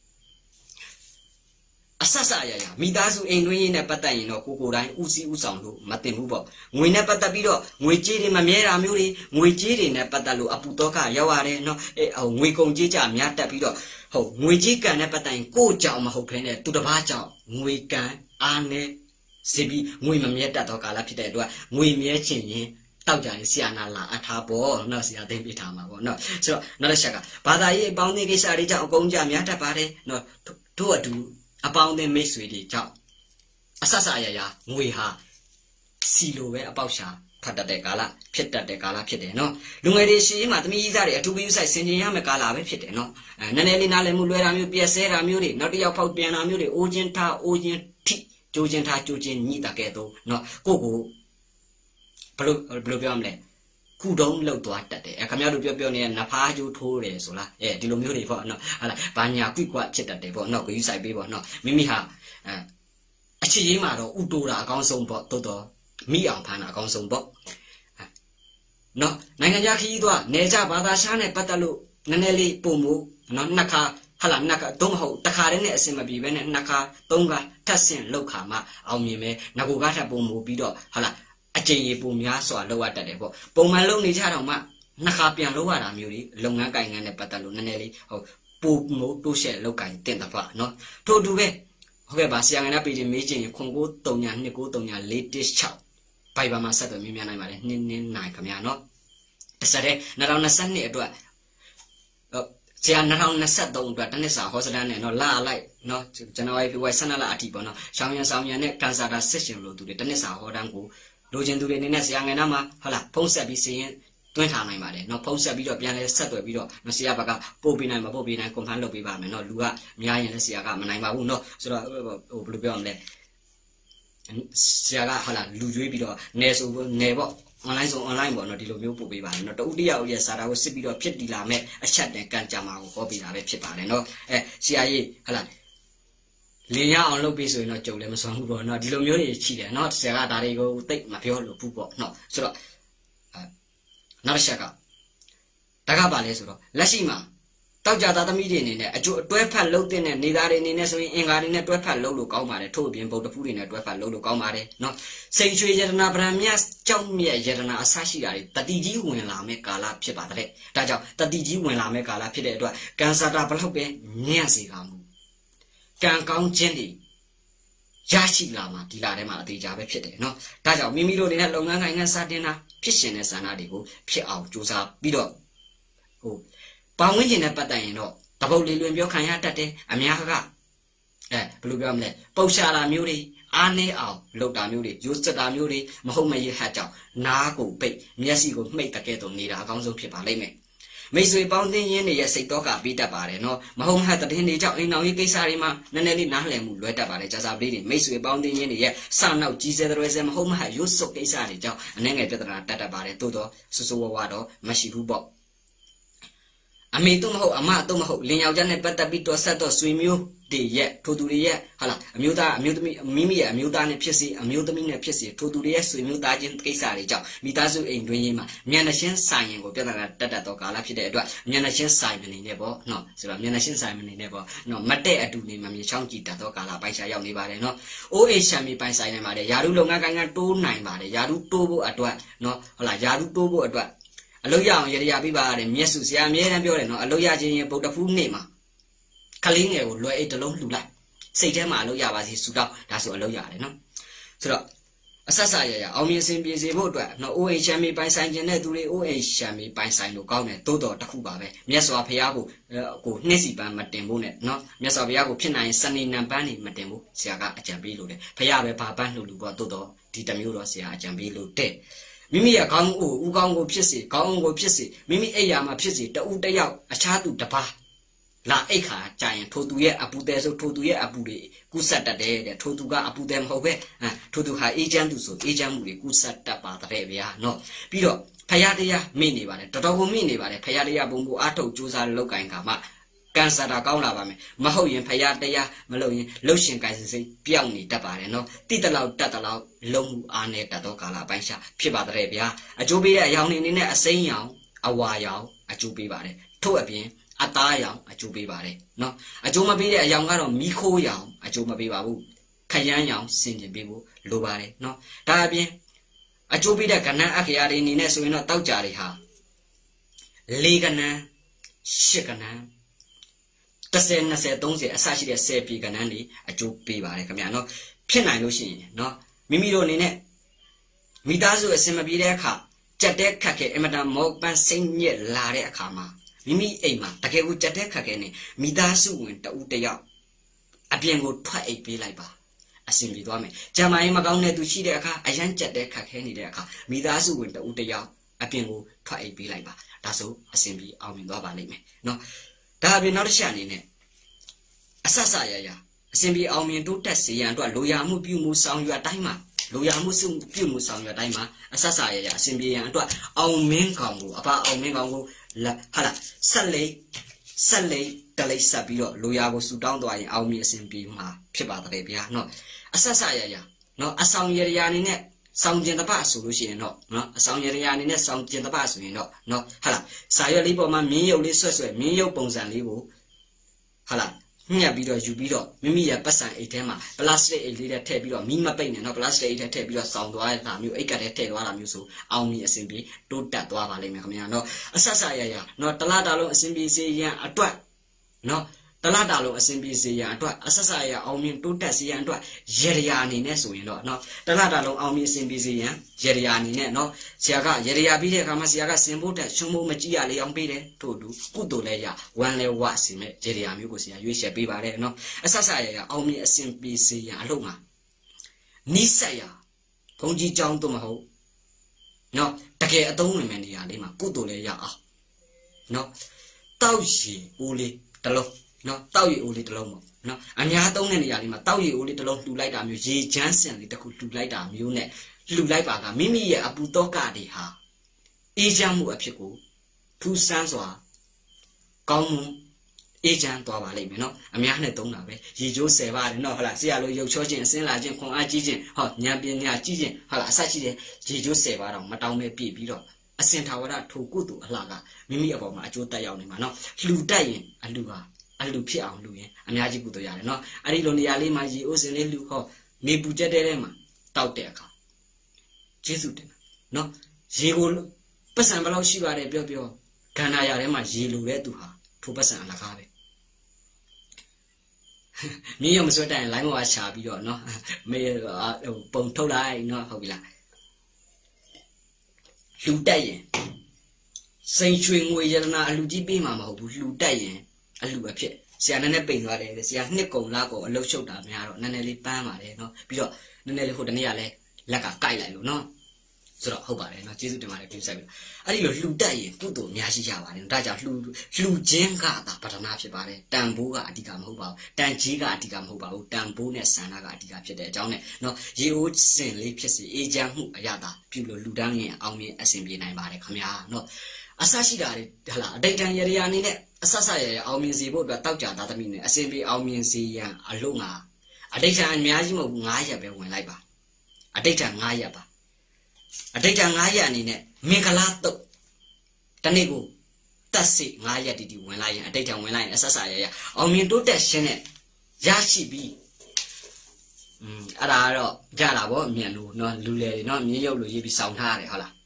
အဆဆရရမိသားစုအိမ်တွင်းရေးနဲ့ပတ်သက်ရင်တော့ကိုတိုင်းဦးစီးဦးဆောင်လို့မတင်ဘူးပေါ့ငွေနဲ့ပတ်သက်ပြီးတော့ငွေကြေးတွေမမြဲတာမျိုးတွေငွေကြေးတွေနဲ့ပတ်သက်လို့အပူတော့ကရောက်ရတယ်နော်ငွေကုန်ကြေးကြများတက်ပြီးတော့ဟုတ်ငွေကြေးကန်နဲ့ပတ်သက်ရင်ကိုကြောင်မဟုတ်ဖ ೇನೆ သူတစ်ပါးကြောင်ငွေကန်အားနဲ့စီပြီးငွေမမြဲတတ်တော့ကာလဖြစ်တဲ့အတွက်ငွေမြဲချင်ရင်တောက်ကြရင်ဆရာနာလာအထားပေါ့နော်ဆရာသိပြထားမှာပေါ့နော်ဆိုတော့နောက်တစ်ချက်ကဘာသာရေးအပေါင်းအသင်းကိစ္စတွေကြောင့်အကုန်ကြများတတ်ပါတယ်နော်တို့အတူအပေါင်းအသင်းမိတ်ဆွေတွေကြောင့်အဆဆရရငွေဟာစီလိုပဲအပေါက်ရှာဖတ်တတ်တဲ့ကာလဖြစ်တတ်တဲ့ကာလဖြစ်တယ်နော်လူငယ်တွေရှိမှသမီးကြီးစားတွေအထူးပြုဆိုင်ဆင်ခြင်ရမယ့်ကာလပဲဖြစ်တယ်နော်နည်းနည်းလေးနားလည်မှုလွဲတာမျိုးပြက်ဆဲတာမျိုးတွေနောက်တစ်ယောက်ဖောက်ပြန်တာမျိုးတွေအိုးချင်းထားအိုးချင်းထိကြိုးချင်းထားကြိုးချင်းညှိတာကဲ့သို့နော်ကိုဘယ်လိုပြောမလဲကုတုံးလောက်သွားတတ်တယ်ခင်ဗျားတို့ပြောနေတဲ့နဖားကျိုးထိုးတယ်ဆိုလားဒီလိုမျိုးတွေပေါ့နော်ဟာလားဘာညာကွိကွဖြစ်တတ်တယ်ပေါ့နော်ကိုယူဆိုင်ပေးပေါ့နော်မိမိဟာအချစ်ရေးမှာတော့ဥတိုးတာအကောင်းဆုံးပေါ့တိုးတော့မိအောင်ဖမ်းတာအကောင်းဆုံးပေါ့နော်နိုင်ငံခြားခရီးသွားနေကြဘာသာရှားနဲ့ပတ်သက်လို့နည်းနည်းလေးပုံမှုနော်နှစ်ခါဟာလားနှစ်ခါသုံးမဟုတ်တစ်ခါတည်းနဲ့အစင်မပြေဘဲနဲ့နှစ်ခါသုံးခါထပ်ဆင့်လောက်ခါမှအောင်မြင်မယ်ငကိုကားထပ်ပုံမှုပြီးတော့ဟာလားအကျဉ်းရေပုံများစွာလောက်ရတတ်တယ်ပေါ့ပုံမှန်လုံနေကြတော့မှနှစ်ခါပြန်လောက်ရတာမျိုးတွေလုပ်ငန်းကိုင်ငန်းနဲ့ပတ်သက်လို့နည်းနည်းလေးဟုတ်ပုံမှုတိုးရှက်လောက်ကင်တင်တပါနော်ထို့တူပဲဟုတ်ကဲ့ပါဆရာငယ်နဲ့ပေတင်မေးချင်ရင်0939294416ဘိုင်ဘာမှာဆက်သွယ်မြင်မြန်နိုင်ပါတယ်နှင်းနိုင်ခင်ဗျာနော်တစ်ဆက်တည်း2022အတွက်ဆရာ2023အတွက်တနစ်စာဟောစတန်းနဲ့နော်လာလိုက်နော်ဇန်နဝါရီဖေဖော်ဝါရီ12လအထိပေါ့နော်ရှောင်းရန်နဲ့ကန်ဆာတာဆက်ရှင်လို့သူတွေတနစ်စာဟောတန်းကိုလိုချင်သူတွေအနေနဲ့ဆရာငယ်နာမှာဟုတ်လားဖုံးဆက်ပြီးစီရင်တွင်းထားနိုင်ပါတယ်နော်ဖုံးဆက်ပြီးတော့ပြန်လဲဆက်သွယ်ပြီးတော့ဆရာဘက်ကပို့ပေးနိုင်မပို့ပေးနိုင်ကွန်ဖန်လုပ်ပေးပါမယ်နော်လူကများရင်လည်းဆရာကမနိုင်ပါဘူးနော်ဆိုတော့ဘယ်လိုပြောရမလဲဆရာကဟုတ်လားလူကျွေးပြီးတော့နယ်ဆိုနယ်ပေါ့ online ဆို online ပေါ့နော်ဒီလိုမျိုးပို့ပေးပါမယ်နော်တဦးတယောက်ရဲ့စာတာကိုစစ်ပြီးတော့ဖြစ်တည်လာမဲ့အချက်တန်ကန်ကြမှာကိုဟောပေးတာပဲဖြစ်ပါတယ်နော်ဆရာကြီးဟုတ်လားလင်းရအောင်လုပ်ပြီးဆိုရင်တော့ကြုံလည်းမစွမ်းဘူးပေါ့နော်ဒီလိုမျိုးတွေရှိတယ်နော်ဆရာကဒါတွေကိုသိမပြောလို့ဘူးပေါ့နော်ဆိုတော့နောက်တစ်ချက်ကဒါကပါလဲဆိုတော့လက်ရှိမှာတောက်ကြသားသမီးတွေအနေနဲ့အကျိုးတွဲဖက်လှုပ်တဲ့နေသားတွေအနေနဲ့ဆိုရင်အင်္ဂါတွေနဲ့တွဲဖက်လှုပ်လို့ကောင်းပါတယ်ထို့အပြင်ဗုဒ္ဓဖူးတွေနဲ့တွဲဖက်လှုပ်လို့ကောင်းပါတယ်နော်စိတ်ရွှေယတနာဗရမတ်ကြောင့်မြတ်ယတနာအဆရှိတာတွေတတိကြီးဝင်လာမဲ့ကာလဖြစ်ပါတယ်ဒါကြောင့်တတိကြီးဝင်လာမဲ့ကာလဖြစ်တဲ့အတွက်ကံစာတာဘလောက်ပဲညံ့စေကမှုကံကောင်းခြင်းတွေရရှိလာမှာဒီလာထဲမှာအသေးချာပဲဖြစ်တယ်နော်ဒါကြောင့်မိမိတို့တွေနဲ့လုပ်ငန်းကိုင်ငန်းစတင်တာဖြစ်ရှင်တဲ့ဆန္ဒတွေကိုဖြစ်အောင်ကြိုးစားပြီးတော့ပေါင်းဝန်းကျင်နဲ့ပတ်သက်ရင်တော့တပုတ်လေးလွင်ပြောခံရတတ်တယ်အများကဘယ်လိုပြောမလဲပုတ်ရှာတာမျိုးတွေအားနေအောင်လုပ်တာမျိုးတွေရိုးစက်တာမျိုးတွေမဟုတ်မရဟတ်ကြောင့်နားကိုပိတ်မျက်စိကိုမှိတ်တကဲ့သို့နေတာအကောင်းဆုံးဖြစ်ပါလိမ့်မယ်မိတ်ဆွေပေါင်းသင်းရင်းတွေရဲ့စိတ်တော့ကပြီးတတ်ပါတယ်နော်မဟုတ်မဟတ်တဲ့င်းတွေကြောင့်အိမ်အောင်ရေးကိစ္စတွေမှာနည်းနည်းလေးနားလည်မှုလွဲတတ်ပါတယ်ကြာစာပလေးတွေမိတ်ဆွေပေါင်းသင်းရင်းတွေရဲ့စနောက်ကြီးစဲတဲ့ဆဲမဟုတ်မဟတ်ရိုးစုပ်ကိစ္စတွေကြောင့်အနေငယ်ပြဿနာတတ်တတ်ပါတယ်တိုးတော့ဆူဆူဝါဝါတော့မရှိဘူးပေါ့အမေတို့မဟုတ်အမတို့မဟုတ်လင်ယောက်ျားနဲ့ပတ်သက်ပြီးတော့ဆက်တော့ဆွေမျိုးတွေရဲ့ထိုသူတွေရဲ့ဟာလားအမျိုးသားအမျိုးသမီးမိမိရဲ့အမျိုးသားနဲ့ဖြစ်စီအမျိုးသမီးနဲ့ဖြစ်စီထိုသူတွေရဲ့ဆွေမျိုးသားချင်းကိစ္စတွေကြောင့်မိသားစုအိမ်တွင်းရေးမှာမျက်နှာချင်းဆိုင်ရင်ကိုပြဿနာတက်တတ်တော့ကာလဖြစ်တဲ့အတွက်မျက်နှာချင်းဆိုင်မနေနဲ့ပေါ့နော်ဆိုတော့မျက်နှာချင်းဆိုင်မနေနဲ့ပေါ့နော်မတဲ့အတူနေမမြေချောင်းကြည့်တတ်တော့ကာလပိုင်ရှာရောက်နေပါတယ်နော်အိုးအိမ်ရှာမီပိုင်ဆိုင်နေပါတယ်ယာရုလုံငန်းကိုင်းကတိုးနိုင်ပါတယ်ယာရုတိုးဖို့အတွက်နော်ဟုတ်လားယာရုတိုးဖို့အတွက်အလုရအောင်ရရပြပါရတယ်မျက်စုဆရာအမြဲတမ်းပြောတယ်နော်အလုရချင်းရင်ဗုဒ္ဓဖူးနေ့မှာကလေးငယ်ကိုလွယ်အိတ်တစ်လုံးလှူလိုက်စိတ်ထဲမှာအလုရပါစီဆူတော့ဒါဆိုအလုရတယ်နော်ဆိုတော့အဆက်ဆက်ရရအောင်မြင်စင်ပြေစေဖို့အတွက်နော်အိုးအိမ်ရှမ်းမီပိုင်ဆိုင်ခြင်းတဲ့သူတွေအိုးအိမ်ရှမ်းမီပိုင်ဆိုင်လို့ကောင်းတယ်သို့တော်တစ်ခုပါပဲမြတ်စွာဘုရားကိုနှိမ့်စီပန်းမတင်ဖို့နဲ့နော်မြတ်စွာဘုရားကိုဖြစ်နိုင်စနေနံပန်းနေမတင်ဖို့ဆရာကအကြံပေးလို့တယ်ဘုရားပဲဘာပန်းလှူလို့ပေါ့သို့တော်ဒီတစ်မျိုးတော့ဆရာအကြံပေးလို့တဲ့မိမိရဲ့ခေါင်းကိုဦးခေါင်းကိုဖြစ်စေခေါင်းကိုဖြစ်စေမိမိအိယာမှာဖြစ်စေတဦးတယောက်အခြားသူတစ်ပါးလာအိတ်ခါကြာရင်ထိုသူရဲ့အပူတဲဆိုထိုသူရဲ့အပူတွေကူးဆက်တတ်တယ်တဲ့ထိုသူကအပူတဲမဟုတ်ပဲထိုသူဟာအေးချမ်းသူဆိုအေးချမ်းမှုတွေကူးဆက်တတ်ပါတဲ့ဗျာနော်ပြီးတော့ဖယားတရားမိနေပါတယ်တော်တော်ကိုမိနေပါတယ်ဖယားတရားဘုံကိုအားထုတ်ကြိုးစားလောက်ကင်ကမှကန်ဆာတာကောင်းလာပါမယ်မဟုတ်ရင်ဖယားတရားမလုပ်ရင်လှုပ်ရှင်ကိုင်စိတ်ပြောင်းနေတတ်ပါတယ်နော်တိတလောက်တတ်တလောက်လုံးမှုအားနဲ့တတ်တော့ကာလပိုင်းရှာဖြစ်ပါတဲ့ဗျာအကျိုးပေးတဲ့အယောင်နေနဲ့အစိမ်းရောင်အဝါရောင်အကျိုးပေးပါတယ်ထို့အပြင်အသားရောင်အကျိုးပေးပါတယ်နော်အကျိုးမပေးတဲ့အယောင်ကတော့မီးခိုးရောင်အကျိုးမပေးပါဘူးခရမ်းရောင်စင်ကျင်ပေးဖို့လိုပါတယ်နော်ဒါအပြင်အကျိုးပေးတဲ့ကဏ္ဍအခရာတွေအနေနဲ့ဆိုရင်တော့တောက်ကြတွေဟာ၄ကဏ္ဍ၈ကဏ္ဍ10 20 30အစရှိတဲ့10ပြည်ကဏ္ဍတွေအကျိုးပေးပါတယ်ခင်ဗျာနော်ဖြစ်နိုင်လို့ရှိရင်နော်မိမိတို့အနေနဲ့မိသားစုအစင်မပြေတဲ့အခါကြက်တဲ့ခက်ခဲအမတန်မောပန်းစိတ်ညစ်လာတဲ့အခါမှာမိမိအိမ်မှာတကယ်ကိုကြက်တဲ့ခက်ခဲနေမိသားစုဝင်တဦးတယောက်အပြင်ကိုထွက်အိပ်ပေးလိုက်ပါအစင်ပြေသွားမယ်ဂျာမိုင်းမကောင်းတဲ့သူရှိတဲ့အခါအရန်ကြက်တဲ့ခက်ခဲနေတဲ့အခါမိသားစုဝင်တဦးတယောက်အပြင်ကိုထွက်အိပ်ပေးလိုက်ပါဒါဆိုအစင်ပြေအောင်မြင်သွားပါလိမ့်မယ်နော်ဒါအပြင်နောက်တစ်ချက်အနေနဲ့အဆဆရရအစင်ပြေအောင်မြင်တိုးတက်စေရန်အတွက်လိုရာမှုပြုမှုဆောင်ရွက်တိုင်းမှာလိုရာမှုပြုမှုဆောင်ရွက်တိုင်းမှာအဆဆရရအစင်ပြေရန်အတွက်အောင်မင်းကောင်ကိုအဖအောင်မင်းကောင်ကိုဟာလားဆက်လိတလိဆက်ပြီးတော့လိုရာကိုဆူတောင်းသွားရင်အောင်မြင်အစင်ပြေမှာဖြစ်ပါတယ်ဗျာနော်အဆဆရရနော်အဆောင်ရရအနေနဲ့ဆောင်ကျင်တပဆိုလို့ရှိရင်တော့နော်အဆောင်ရရအနေနဲ့ဆောင်ကျင်တပဆိုရင်တော့နော်ဟာလားစာရွက်လေးပေါ်မှာမင်းရုပ်လေးဆွဲမင်းရုပ်ပုံစံလေးကိုဟာလားညှက်ပြီးတော့ယူပြီးတော့မိမိရဲ့ပတ်စံအိတ်ထဲမှာပလတ်စတစ်အိတ်လေးနဲ့ထည့်ပြီးတော့မီးမပိတ်နဲ့နော်ပလတ်စတစ်အိတ်ထဲထည့်ပြီးတော့ဆောင်းသွားတာမျိုးအိတ်ကထဲထည့်သွားတာမျိုးဆိုအောင်မြင်အဆင်ပြေတိုးတက်သွားပါလိမ့်မယ်ခင်ဗျာနော်အဆက်ဆက်ရရနော်တလားတာလုံးအဆင်ပြေစေရန်အတွက်နော်တလားတာလုံးအဆင်ပြေစေရန်အတွက်အဆက်ဆက်ရအောင်မြင်တိုးတက်စေရန်အတွက်ရေရရာအနေနဲ့ဆိုရင်တော့နော်တလားတာလုံးအောင်မြင်အဆင်ပြေစေရန်ရေရရာအနေနဲ့နော်ဆရာကရေရရာပြီးတဲ့အခါမှာဆရာကစင်ဖို့တက်ရှုံးဖို့မကြည့်ရလေအောင်ပေးတယ်ထို့တူကုသိုလ်လဲရဝမ်းလဲဝစီမဲ့ရေရရာမျိုးကိုဆရာရွေးချယ်ပေးပါတယ်နော်အဆက်ဆက်ရအောင်မြင်အဆင်ပြေစေရန်အလုံးမှာနိဆက်ရဘုံကြီးကျောင်းတို့မဟုတ်နော်တကယ်အသုံးဝင်မဲ့နေရာလေးမှာကုသိုလ်လဲရအောင်နော်တောက်ရီဦးလေးတစ်လုံးနော်တောက်ရီဦးလေးတစ်လုံးပေါ့နော်အများသုံးတဲ့နေရာလေးမှာတောက်ရီဦးလေးတစ်လုံးလှူလိုက်တာမျိုးရေချမ်းစင်လေးတစ်ခုလှူလိုက်တာမျိုးနဲ့လှူလိုက်ပါကမိမိရဲ့အပူတောကတွေဟာအေးချမ်းမှုအဖြစ်ကိုထူးဆန်းစွာကောင်းမှုအေးချမ်းသွားပါလိမ့်မယ်နော်အများနဲ့သုံးတာပဲရေချိုး10ပါတယ်နော်ဟုတ်လားဆရာလိုရုပ်ချောခြင်းအစင်းလာခြင်းခွန်အားကြီးခြင်းဟောဉာဏ်ပညာကြီးခြင်းဟုတ်လားအစရှိတဲ့ရေချိုး10ပါတော့မတောင်းပဲပြည့်ပြီးတော့အစင်ထာဝရထိုကုသိုလ်အလှကမိမိအပေါ်မှာအကျိုးတက်ရောက်နေမှာနော်လှူတက်ရင်အလှဟာအလှဖြစ်အောင်လှူရင်အများကြီးကုသိုလ်ရတယ်နော်အဲ့ဒီလိုနေရာလေးမှာရေအိုးစင်လေးလှူဟောနေပူကျက်တဲ့ထဲမှာတောက်တဲ့အခါကျေးဇူးတင်နော်ရေကိုပတ်စံဘယ်လောက်ရှိပါတယ်ပြောကန္နာရထဲမှာရေလိုတဲ့သူဟာထိုပတ်စံအလကားပဲမြေရမစွတ်တိုင်လိုင်းပေါ်ကချပြီးတော့နော်မေပုံထုတ်လိုက်နော်ဟုတ်ပြီလားလှူတက်ရင်စိန်ရွှေငွေရတနာအလှကြီးပေးမှာမဟုတ်ဘူးလှူတက်ရင်အလှအဖြစ်ဆရာနည်းနည်းပိန်သွားတယ်ဆရာနှစ်ကုံလားကိုအလုတ်ရှုပ်တာများတော့နည်းနည်းလေးပန်းပါတယ်နော်ပြီးတော့နည်းနည်းလေးဟိုတနေ့ကလည်းလက်ကကိုက်လိုက်လို့နော်ဆိုတော့ဟုတ်ပါတယ်နော်ကျေးဇူးတင်ပါတယ်ပြုဆိုင်ပြီးအဲ့ဒီလိုလှူတက်ရင်ကုသိုလ်အများကြီးရပါတယ်ဒါကြောင့်လှူခြင်းကသာပထမဖြစ်ပါတယ်တန်ဖိုးကအဓိကမဟုတ်ပါဘူးတန်ကြီးကအဓိကမဟုတ်ပါဘူးတန်ဖိုးနဲ့ဆန္ဒကအဓိကဖြစ်တဲ့အကြောင်းနဲ့နော်ရေအိုးစင်လေးဖြစ်စီအေးချမ်းမှုအရသာပြုလို့လှူဒန်းရင်အောင်မြင်အဆင်ပြေနိုင်ပါတယ်ခင်ဗျာနော်အဆရှိတာတွေဟလာအတိတ်တန်ရရအနေနဲ့အဆဆရရအောင်မြင်စေဖို့အတွက်တောက်ကြသားသမီးနဲ့အဆင်ပြေအောင်မြင်စေရန်အလို့ငါအတိတ်တန်အများကြီးမဟုတ်ဘူး9ရက်ပဲဝင်လိုက်ပါအတိတ်တန်9ရက်ပါအတိတ်တန်9ရက်အနေနဲ့မင်္ဂလာတုတ်တနေ့ကိုတက်စိ9ရက်တီဝင်လိုက်ရင်အတိတ်တန်ဝင်လိုက်ရင်အဆဆရရအောင်မြင်တိုးတက်ရှင်းနဲ့ရရှိပြီးအဲ့ဒါကတော့ကြတာဗောအမြန်လို့နော်လူလေနော်မြေရုပ်လိုရေးပြီးစောင်းထားရတယ်ဟုတ်လား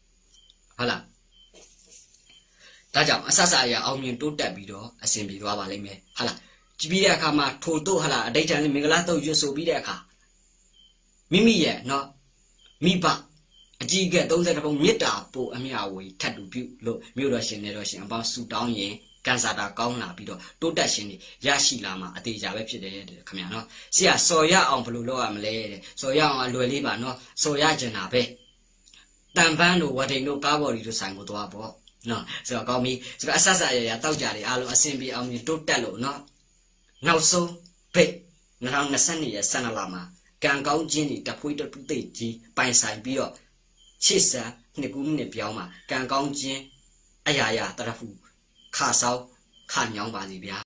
ဒါကြောင့်အဆဆရအောင်မြင်တိုးတက်ပြီးတော့အစဉ်ပြေသွားပါလိမ့်မယ်ဟုတ်လားကြည့်ပြီးတဲ့အခါမှာထိုတို့ဟုတ်လားအတိတ်တန်လေးမင်္ဂလာတုတ်ရွတ်ဆိုပြီးတဲ့အခါမိမိရဲ့နော်မိဘအကြီးက30ပုံမေတ္တာပို့အမြဝေထတ်တူပြုလို့မြို့တော်ရှင်နေတော်ရှင်အပေါင်းဆူတောင်းရင်ကန်စာတာကောင်းလာပြီးတော့တိုးတက်ရှင်တွေရရှိလာမှာအသေးကြပဲဖြစ်တယ်ခင်ဗျာနော်ဆရာစော်ရအောင်ဘယ်လိုလုပ်ရမလဲတဲ့စော်ရအောင်အလွယ်လေးပါနော်စော်ရကျင်တာပဲတန်ပန်းတို့ဝဒိန်တို့ကားဘော်ဒီတို့ဆိုင်ကိုသွားပေါ့နော်ဆိုတော့ကောင်းပြီဆိုတော့အဆဆရတောက်ကြတယ်အားလုံးအဆင်ပြေအောင်တိုးတက်လို့နော်နောက်ဆုံးဖိတ်2022ရဲ့12လမှာကံကောင်းခြင်းတွေတဖွေးတပူသိကြီးပိုင်ဆိုင်ပြီးတော့ချစ်စံနှစ်ကူးနှစ်ပြောင်းမှာကံကောင်းခြင်းအရာရာတရဖူခါဆောက်ခညောင်းပါစီဗျာ